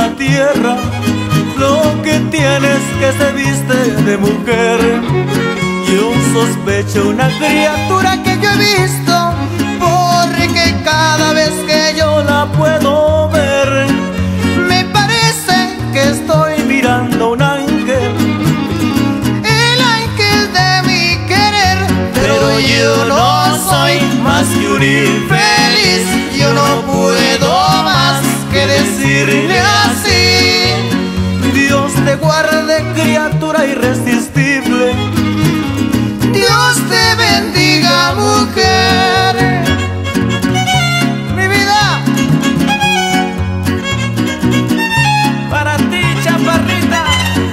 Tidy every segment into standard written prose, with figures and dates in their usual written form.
la tierra, lo que tienes que se viste de mujer. Yo sospecho una criatura que yo he visto, porque cada vez que yo la puedo ver, me parece que estoy mirando un ángel, el ángel de mi querer. Pero yo no soy más que un infeliz, yo no puedo más que decirle así. Dios te guarde, criatura irresistible. Dios te bendiga, mujer. Mi vida, para ti, chaparrita.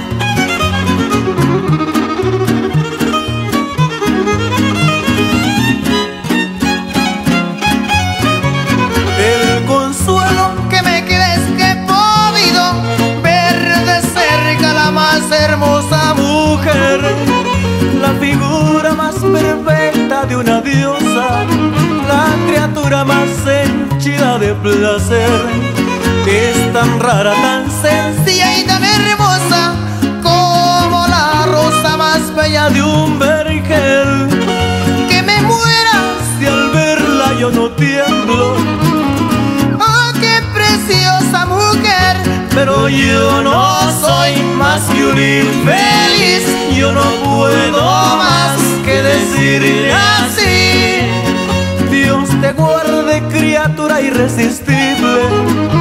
El consuelo que me queda es que he podido ver de cerca la más hermosa mujer, la figura más perfecta de una diosa, la criatura más henchida de placer. Es tan rara, tan sencilla y tan hermosa, como la rosa más bella de un vergel. Que me muera si al verla yo no tiemblo. Oh, qué preciosa mujer. Pero yo no soy más que un infeliz, yo no puedo más que decirle así. Dios te guarde, criatura irresistible.